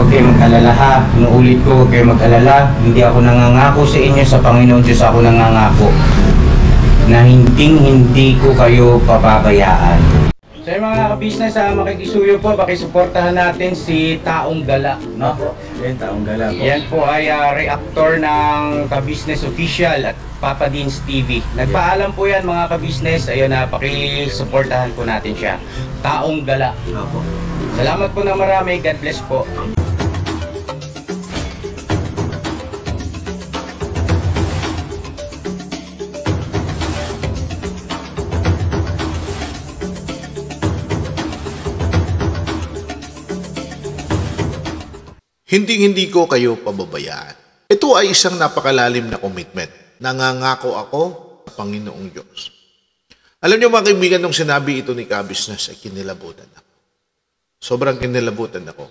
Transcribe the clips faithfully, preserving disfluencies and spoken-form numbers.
huwag kayong mag-alala ha. Inuulit ko, huwag kayong mag-alala. Hindi ako nangangako sa inyo, sa Panginoon Diyos ako nangangako na hinding-hindi ko kayo papabayaan. So yung mga ka-business, ha, makikisuyo po, pakisuportahan natin si Taong Gala, no? Yan, Taong Gala po. Yan po ay uh, reactor ng ka-business official at Papa Dean's T V. Nagpaalam po yan mga ka-business, ayun na, pakisuportahan po natin siya. Taong Gala. Opo. Salamat po na marami, God bless po. Hindi-hindi ko kayo pababayaan. Ito ay isang napakalalim na commitment. Nangangako ako sa Panginoong Diyos. Alam niyo mga kaibigan, nung sinabi ito ni ka-business ay kinilabutan ako. Sobrang kinilabutan ako.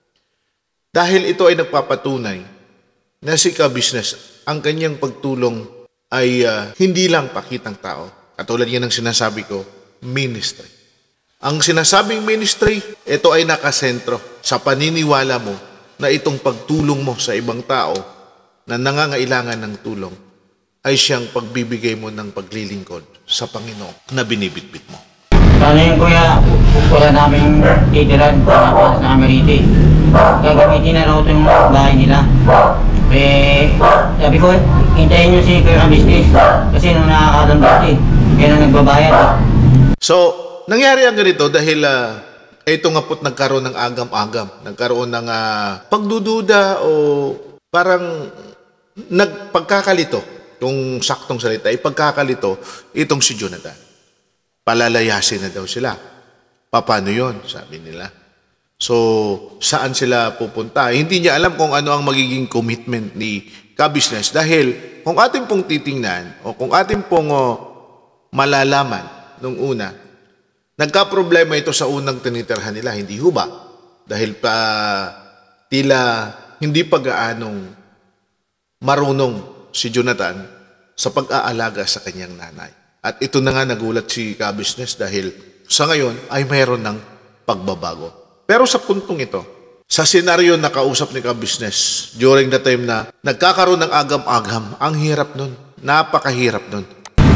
Dahil ito ay nagpapatunay na si ka-business, ang kanyang pagtulong ay uh, hindi lang pakitang tao. Katulad yan ng sinasabi ko, ministry. Ang sinasabing ministry, ito ay nakasentro sa paniniwala mo na itong pagtulong mo sa ibang tao na nangangailangan ng tulong ay siyang pagbibigay mo ng paglilingkod sa Panginoon na binibitbit mo. Sana yun kuya, wala namin titiran para sa Amerite. Gagamitin na raw ito yung bahay nila. Eh, sabi ko, hintayin nyo si Kuya Business kasi nung nakakadang dati, kaya nung nagbabayad. So, nangyari ang ganito dahil uh, ito nga po't nagkaroon ng agam-agam. Nagkaroon ng uh, pagdududa o parang nagpagkakalito. Kung saktong salita, ipagkakalito itong si Jonathan. Palalayasin na daw sila. Paano yun? Sabi nila. So, saan sila pupunta? Hindi niya alam kung ano ang magiging commitment ni ka-business. Dahil kung atin pong titingnan o kung atin pong oh, malalaman nung una, nagka-problema ito sa unang tinitirhan nila, hindi ho ba? Dahil pa tila hindi pa gaanong marunong si Jonathan sa pag-aalaga sa kanyang nanay. At ito na nga nagulat si ka-business dahil sa ngayon ay mayroon ng pagbabago. Pero sa puntong ito, sa senaryo na kausap ni ka-business during the time na nagkakaroon ng agam-agam, ang hirap nun. Napakahirap nun.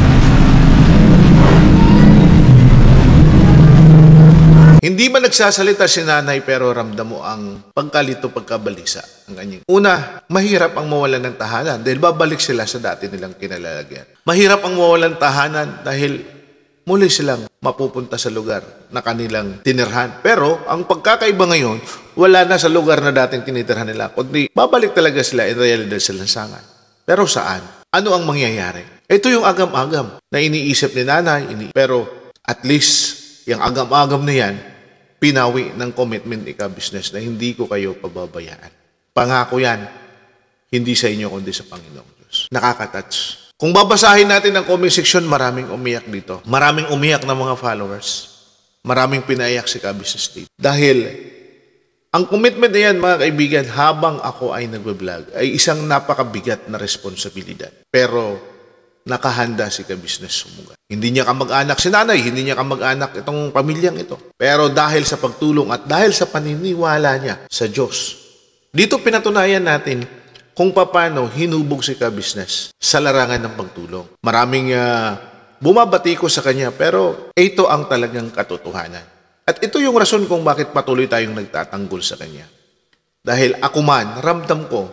Hindi man nagsasalita si nanay pero ramdam mo ang pagkalito, pagkabalisa ang kanyang. Una, mahirap ang mawalan ng tahanan dahil babalik sila sa dati nilang kinalalagyan. Mahirap ang mawalan tahanan dahil muli silang mapupunta sa lugar na kanilang tinirhan. Pero ang pagkakaiba ngayon, wala na sa lugar na dating tinitirhan nila, kundi babalik talaga sila in realidad sa lansangan. Pero saan? Ano ang mangyayari? Ito yung agam-agam na iniisip ni nanay, ini pero at least yung agam-agam na yan, pinawi ng commitment ni ka-business na hindi ko kayo pababayaan. Pangako yan, hindi sa inyo kundi sa Panginoong Diyos. Nakaka-touch. Kung babasahin natin ang comment section, maraming umiyak dito. Maraming umiyak na mga followers. Maraming pinaiyak si ka-business dito. Dahil ang commitment na yan, mga kaibigan, habang ako ay nagbablog, ay isang napakabigat na responsibilidad. Pero nakahanda si ka-business sumugat. Hindi niya kamag-anak si nanay, hindi niya kamag-anak itong pamilyang ito. Pero dahil sa pagtulong at dahil sa paniniwala niya sa Diyos, dito pinatunayan natin kung paano hinubog si ka-business sa larangan ng pagtulong. Maraming uh, bumabati ko sa kanya, pero ito ang talagang katotohanan. At ito yung rason kung bakit patuloy tayong nagtatanggol sa kanya. Dahil ako man, ramdam ko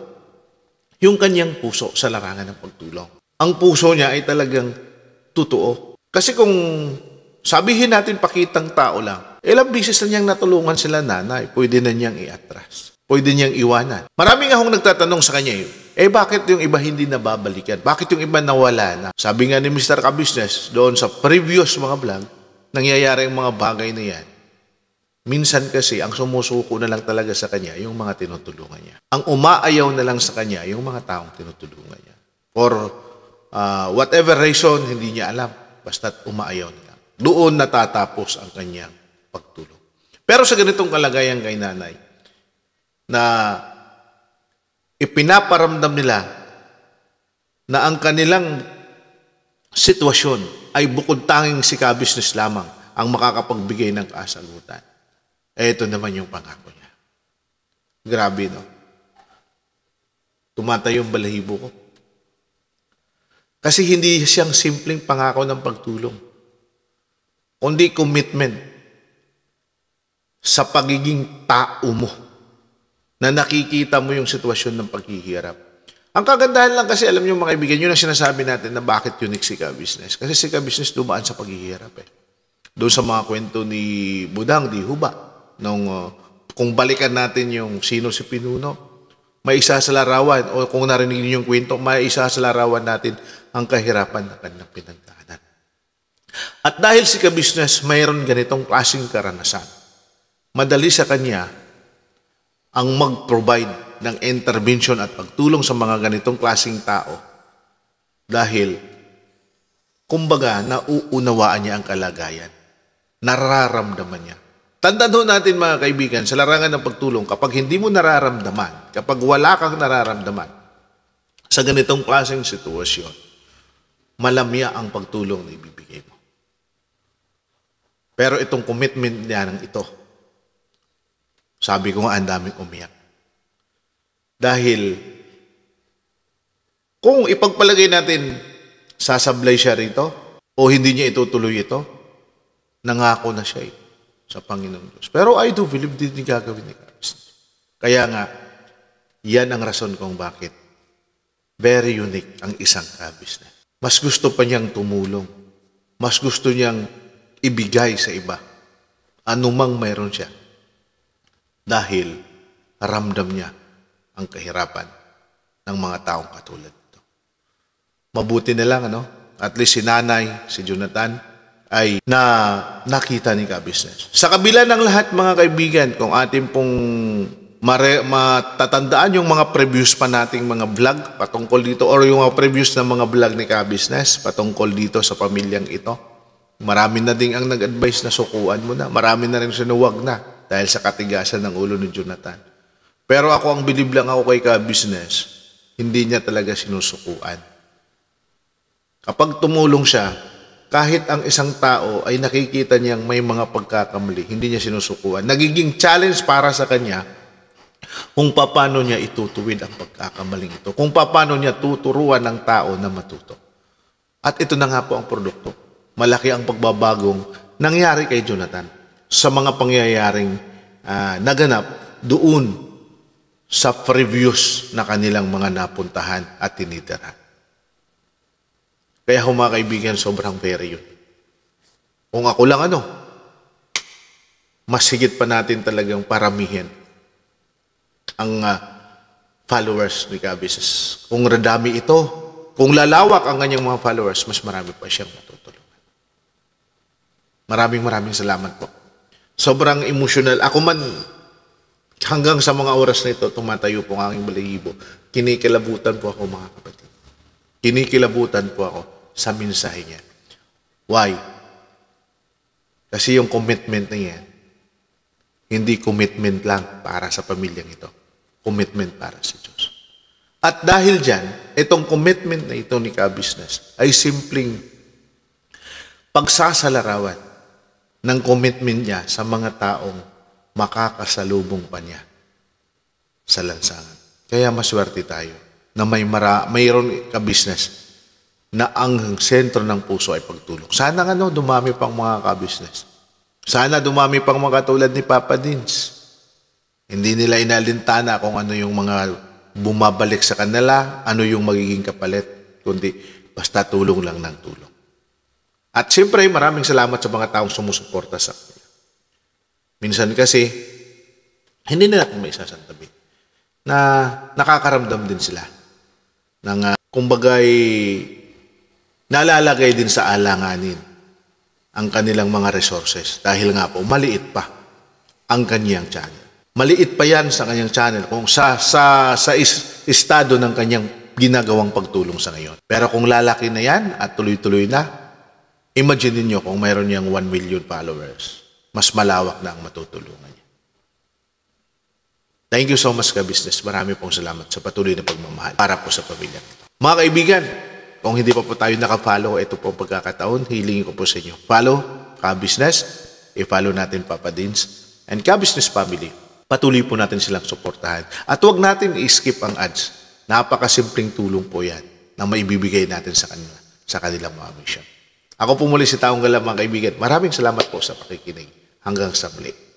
yung kanyang puso sa larangan ng pagtulong. Ang puso niya ay talagang totoo. Kasi kung sabihin natin pakitang tao lang, ilang bisis na niyang natulungan sila nanay, pwede na niyang i-atras. Pwede niyang iwanan. Maraming akong nagtatanong sa kanya yun, eh bakit yung iba hindi nababalikan? Bakit yung iba nawala na? Sabi nga ni Mister Ka-Business, doon sa previous mga vlog, nangyayari yung mga bagay na yan. Minsan kasi, ang sumusuko na lang talaga sa kanya, yung mga tinutulungan niya. Ang umaayaw na lang sa kanya, yung mga taong tinutulungan niya. For Uh, whatever reason, hindi niya alam. Basta't umaayaw niya. Doon natatapos ang kanyang pagtulong. Pero sa ganitong kalagayan kay nanay, na ipinaparamdam nila na ang kanilang sitwasyon ay bukod tanging si ka-business lamang ang makakapagbigay ng kasagutan. Eh, ito naman yung pangako niya. Grabe, no? Tumatayo yung balahibo ko. Kasi hindi siyang simpleng pangako ng pagtulong, kundi commitment sa pagiging tao mo na nakikita mo yung sitwasyon ng paghihirap. Ang kagandahan lang kasi, alam niyo mga kaibigan, yun ang sinasabi natin na bakit unique si Ka-Business. Kasi si Ka-Business dumaan sa paghihirap eh. Doon sa mga kwento ni Budang, di Huba, nung, uh, kung balikan natin yung sino si Pinuno, may isa sa larawan, o kung narinig niyo yung kwento, may isa sa larawan natin ang kahirapan na kanilang pinagdaanan. At dahil si Ka-Business mayroon ganitong klaseng karanasan, madali sa kanya ang mag-provide ng intervention at pagtulong sa mga ganitong klaseng tao dahil, kumbaga, nauunawaan niya ang kalagayan. Nararamdaman niya. Tandaan ho natin mga kaibigan, sa larangan ng pagtulong, kapag hindi mo nararamdaman, kapag wala kang nararamdaman sa ganitong klaseng sitwasyon, malamya ang pagtulong na ibibigay mo. Pero itong commitment niya ng ito, sabi ko nga, ang daming umiyak. Dahil, kung ipagpalagay natin, sasablay siya rito, o hindi niya itutuloy ito, nangako na siya eh, sa Panginoon Diyos. Pero I do believe din gagawin ni Christ. Kaya nga, yan ang rason kung bakit very unique ang isang Ka-Business. Mas gusto pa niyang tumulong. Mas gusto niyang ibigay sa iba. Anumang mayroon siya. Dahil ramdam niya ang kahirapan ng mga taong katulad nito. Mabuti na lang, ano? At least si nanay, si Jonathan, ay na nakita ni Ka-Business. Sa kabila ng lahat, mga kaibigan, kung ating pong mare, matatandaan yung mga previous pa nating mga vlog patungkol dito, or yung mga previous na mga vlog ni Ka-Business patungkol dito sa pamilyang ito, marami na ding ang nag-advise na sukuan mo na. Marami na rin sinuwag na dahil sa katigasan ng ulo ni Jonathan. Pero ako, ang bilib lang ako kay Ka-Business, hindi niya talaga sinusukuan. Kapag tumulong siya, kahit ang isang tao ay nakikita niyang may mga pagkakamali, hindi niya sinusukuan. Nagiging challenge para sa kanya kung paano niya itutuwid ang pagkakamaling ito, kung paano niya tuturuan ng tao na matuto. At ito na nga po ang produkto. Malaki ang pagbabagong nangyari kay Jonathan sa mga pangyayaring uh, naganap doon sa previous na kanilang mga napuntahan at tinitirahan. Kaya mga kaibigan, sobrang very yun. Kung ako lang ano, mas higit pa natin talagang paramihin ang uh, followers ni Ka-Business. Kung radami ito, kung lalawak ang kanyang mga followers, mas marami pa siyang matutulungan. Maraming maraming salamat po. Sobrang emotional. Ako man, hanggang sa mga oras na ito, tumatayo po ang aking balahibo. Kinikilabutan po ako, mga kapatid. Kinikilabutan po ako sa mensahe niya. Why? Kasi yung commitment na yan, hindi commitment lang para sa pamilyang ito. Commitment para sa Diyos. At dahil dyan, itong commitment na ito ni Ka-Business ay simpleng pagsasalarawan ng commitment niya sa mga taong makakasalubong pa niya sa lansangan. Kaya maswerte tayo na may mara, mayroon Ka-Business na ang sentro ng puso ay pagtulong. Sana nga no, dumami pang mga Ka-Business. Sana dumami pang mga katulad ni Papa Dins. Hindi nila inalintana kung ano yung mga bumabalik sa kanila, ano yung magiging kapalit, kundi basta tulong lang ng tulong. At siyempre, maraming salamat sa mga taong sumusuporta sa kanya. Minsan kasi, hindi na natin may isasantabi na nakakaramdam din sila ng uh, kumbagay nalalagay din sa alanganin ang kanilang mga resources dahil nga po maliit pa ang kanyang channel. Maliit pa yan sa kanyang channel kung sa, sa, sa is, estado ng kanyang ginagawang pagtulong sa ngayon. Pero kung lalaki na yan at tuloy-tuloy na, imagine niyo kung mayroon niyang one million followers, mas malawak na ang matutulungan niya. Thank you so much, Ka-Business. Marami pong salamat sa patuloy na pagmamahal para po sa pamilya. Mga kaibigan, kung hindi pa po tayo naka-follow, ito po pagkakataon, hilingin ko po sa inyo. Follow Ka-Business, i-follow natin Papa Dins, and Ka-Business Family. patuloy po natin silang suportahan. At huwag natin i-skip ang ads. Napakasimpleng tulong po yan na maibibigay natin sa kanila, sa kanilang mga mission. Ako po muli si Taong Galang, mga kaibigan. Maraming salamat po sa pakikinig. Hanggang sa muli.